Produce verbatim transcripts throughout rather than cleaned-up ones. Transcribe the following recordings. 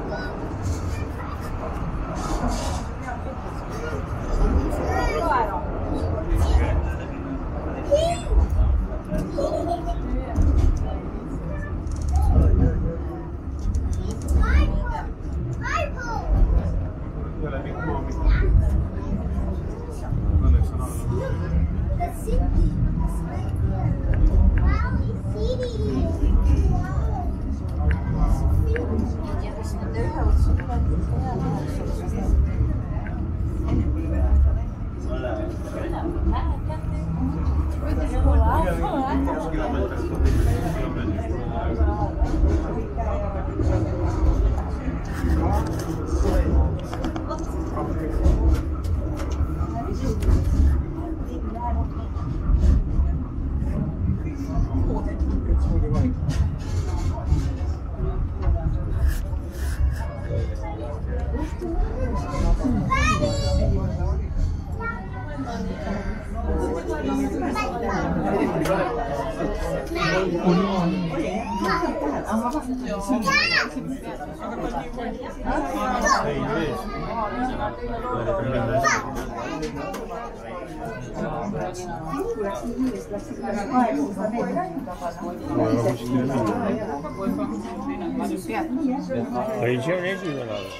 Ei see on esimene ala.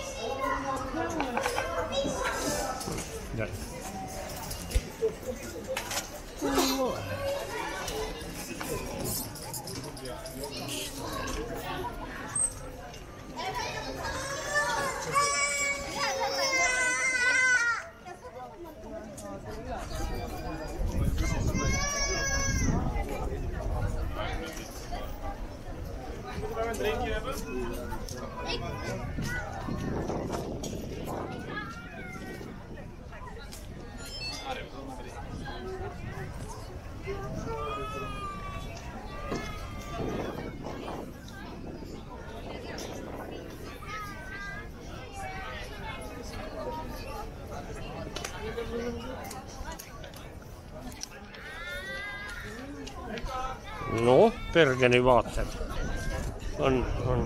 No, Bergeni vaated. On, on.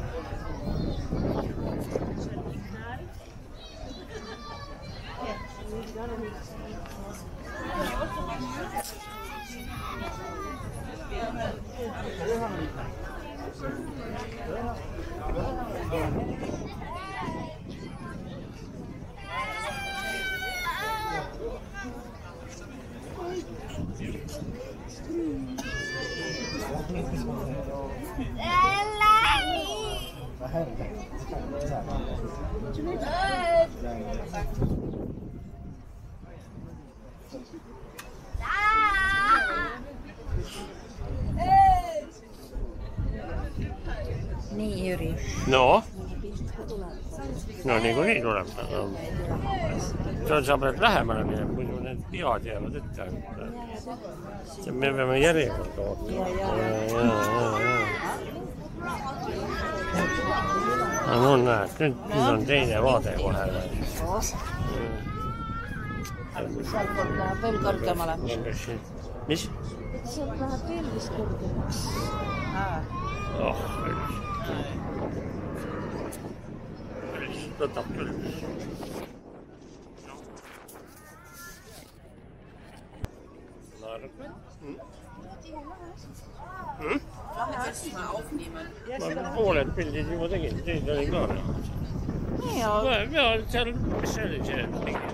Nii, Jüri. No? No nii kui nii tuleb. Sa pead lähemale minema, muidu need pead jäävad ette. Me peame järjekorda ootama. No näed, nüüd on teine vaade kohe. Sealt poolt läheb veel kõrgemale. Mis? Sealt läheb veel vist kõrgemaks. Oh, võtab küll. Ma pooled pildid juba tegin, teid oli ka. Ja, seal, mis see oli see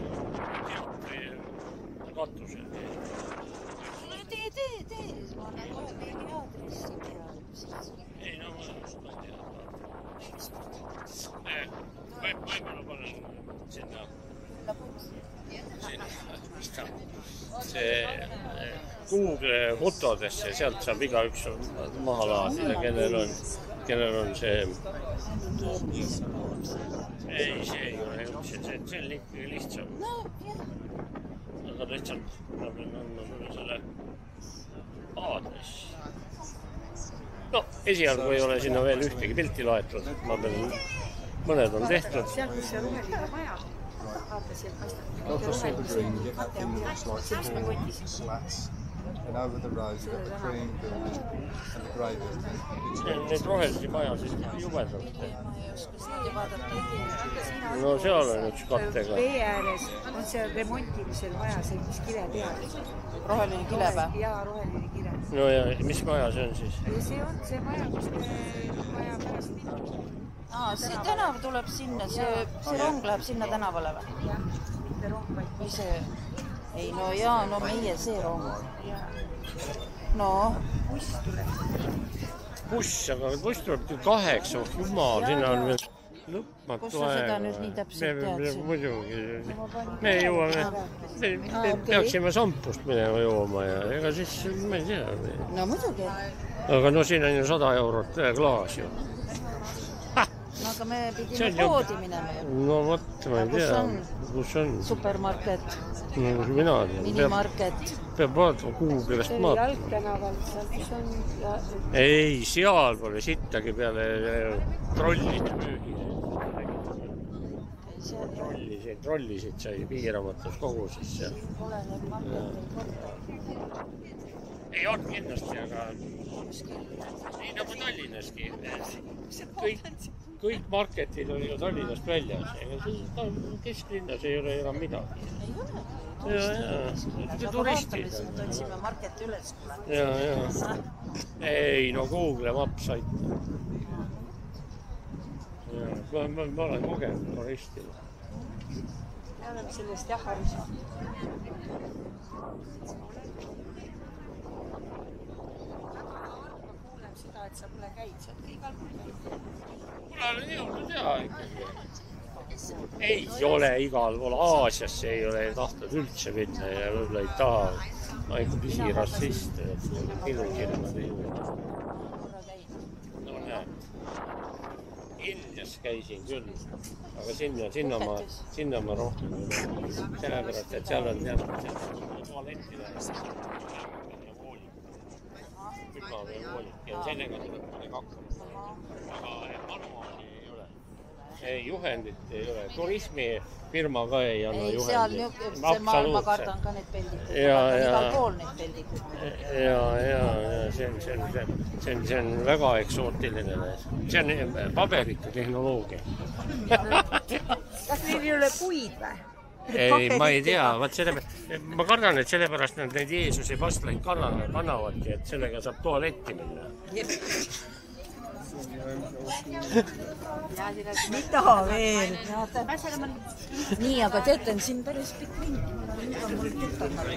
katusel. Tee, tee, tee. Ma olen kohe mingi aadressi teada. Ei, no ma olen teada. Võib-olla panen sinna. See Google fotodesse, sealt saab igaüks maha laadida, kellel on, kellel on see... Ei, see ei ole üldse, see on ikkagi lihtsam. Aga lihtsalt ma pean andma sulle selle aadressi. No, esialgu ei ole sinna veel ühtegi pilti laetud. Ma pean, mõned on tehtud. Seal, kus see roheline maja. Vaata, sielt paistab. And over the road, you've got the cream building and the grey building. Neid rohelisi majasid jubedalt. Ma ei oska siia vaadata. No seal on üks kattega. Vee ääres on see remontimisel vaja sellist kile peal. Roheline kilebe. Jaa, roheline kile. No ja mis maja see on siis? Ja see on see maja, kus me maja pärast minna. Aa, see tänav tuleb sinna, see, see rong läheb sinna tänavale või? Jah, mitte rong, vaid Või see... Ei, no jaa, no meie see rong. No. buss tuleb. Buss, aga buss tuleb küll kaheksa, jumal, sinna on veel lõpmatu aega. Kus sa seda nüüd nii täpselt teadsid? Muidugi. Me jõuame, me, me peaksime sampust minema jooma ja ega siis, ma ei tea. No muidugi. Aga no siin on ju sada eurot klaas ju. No aga me pidime poodi minema ju. No võt, ma ei tea. Kus on? Supermarket. No mina tean. Minimarket. Peab vaatama Google'ist maata. Jalgtänaval, kus on... Ja... Ei, seal pole sittagi peale trollid müügi. Trollisid, trollisid sai piiramatus koguses seal. Ei on kindlasti, aga nii nagu Tallinnaski. Kõik, kõik marketid on ju Tallinnast väljas. Kesklinnas ei ole enam midagi. Ei ole? Ja, ja. Turistid. Me otsime marketi üles. Ja, ja. Ei, no Google Maps aitab. Ma, ma, ma olen kogenud turistil. Me oleme sellest jah aru saanud. Kuulem seda, et sa pole käid, sa oled igal pool. Mul olen jõudnud hea ikkagi. Ei ole igal pool. Aasiasse ei ole tahtnud üldse minna ja võib-olla ei taha. Ma ikka pisi rassist. Ilukirjad ei ole. No näe. Indias käisin küll. Aga sinna, sinna ma, sinna ma rohkem. Sellepärast, et seal on teatud tualetti läheb. Külla või voolik. Ja sellega tuleb mõne kaks. Aga manuaali ei ole. Ei, juhendit ei ole. Turismifirma ka ei anna ei, juhendit. Ei, seal ma, ma kardan ka need peldikud. Ja, ma kardan ja. igal pool neid peldikud. Ja, ja, ja see on, see on, see on, see on, see on väga eksootiline. See on paberitu tehnoloogia. Kas neil ei ole puid või? Ei, ma ei tea. Vaat selle, ma kardan, et sellepärast nad neid Jeesuse pastlaid kannavadki, et sellega saab tualetti minna. Mida veel? Nii, aga teate, on siin päris pikk mingi. Nüüd on mul tuttav.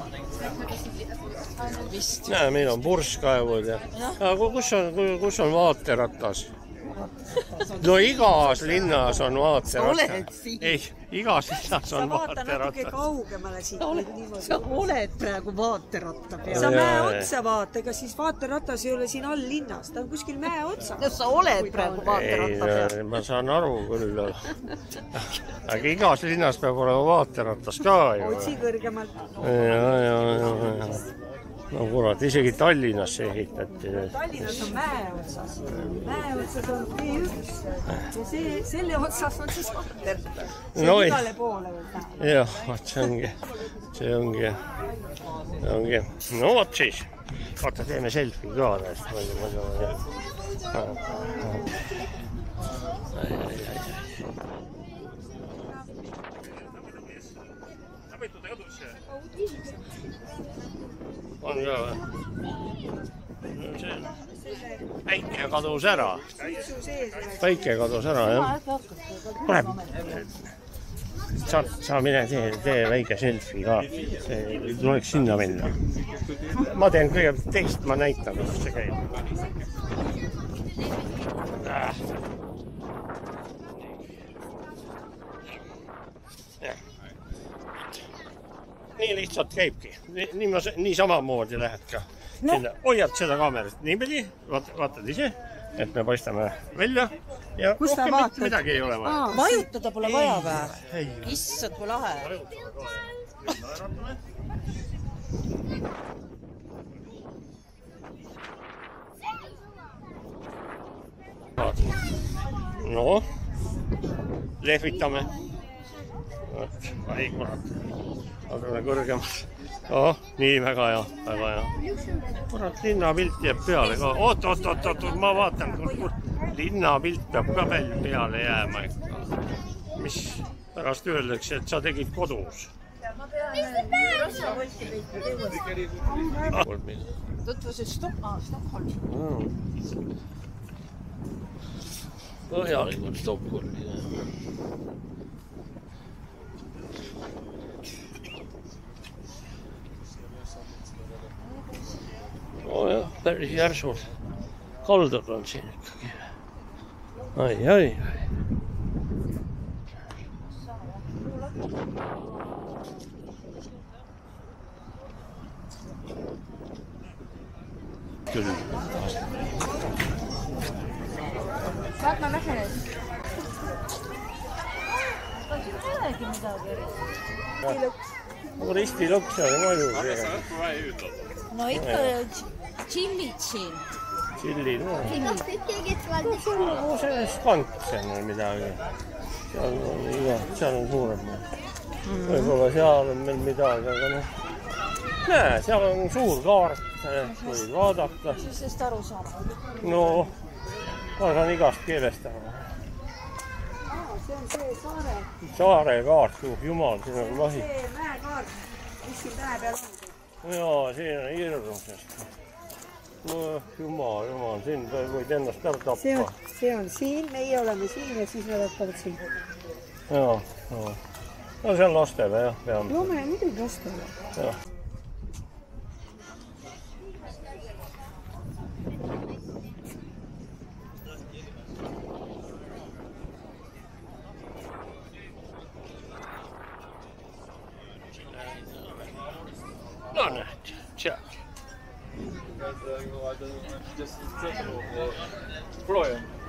Vist. Näe, meil on purskkaevud ja... Aga kus on, kus on vaateratas? No igas linnas on vaateratas. Ei, igas linnas on vaata natuke vaateratas. kaugemale siit. Sa oled praegu vaateratta peal. Sa mäe otsa vaata, ega siis vaateratas ei ole siin all linnas. Ta on kuskil mäe otsa. No sa oled praegu vaateratta peal. Ei, ma saan aru küll. Aga igas linnas peab olema vaateratas ka ju. Otsi kõrgemalt. Ja, ja, ja, ja. No kurat, isegi Tallinnas ehitati. Tallinnas on mäe otsas. Mäe otsas on tee üks. Ja see, selle otsas on siis vaateratas. See No on ei. igale poole võib näha. Jah, see ongi. See ongi. See ongi. No vot siis. Vaata, teeme selfie ka. Ai, ai, ai. On ka või? Päike kadus ära. Päike kadus ära, jah. Kuule, sa, sa mine tee, tee väike selfie ka. Tuleks sinna minna. Ma teen kõigepealt teist, ma näitan, kus see käib. Äh. Nii lihtsalt käibki. Nii, ma, nii samamoodi lähed ka. No. Hoiad seda kaamerat niipidi, vaat, vaatad ise, et me paistame välja. Ja kus rohkem vaatad? Midagi ei ole vaja. Vajutada pole vaja või? Issad, kui lahe. No, lehvitame. Ai kurat, oleme kõrgemalt. Oh, nii väga hea, väga hea. Kurat, linnapilt jääb peale ka. Oot, oot, oot, oot, ma vaatan, linnapilt peab ka veel peale jääma ikka. Mis pärast öeldakse, et sa tegid kodus? Tutvusid Stockholmi. Põhjalikult Stockholmi. Oh jah, päris järsud kaldad on siin ikkagi. Ai, ai, ai. Küll. Vaat ma lähen ees. Aga siin ei olegi midagi. Ristilõks on maju. No ikka chillid siin. Chillid, no. Sul see skanksen või midagi. Seal on iga, seal on suurem. Võib-olla seal on meil midagi, aga noh. Näe, seal on suur kaart, võid vaadata. Mis sest aru saab? No, ma saan igast keelest aru. See on see saare. Saare kaart, jumal, siin on vahi. See mäekaart, mis siin mäe peal on. Jaa, siin on hirmsast. No, jumal, jumal, siin võid ennast ära tappa. See on, see on siin, meie oleme siin ja siis nad võtavad siin. Jaa, jaa. No see on lastele, jah, peame. Loome muidugi lastele. Jah. No nähti, seal. Proovime.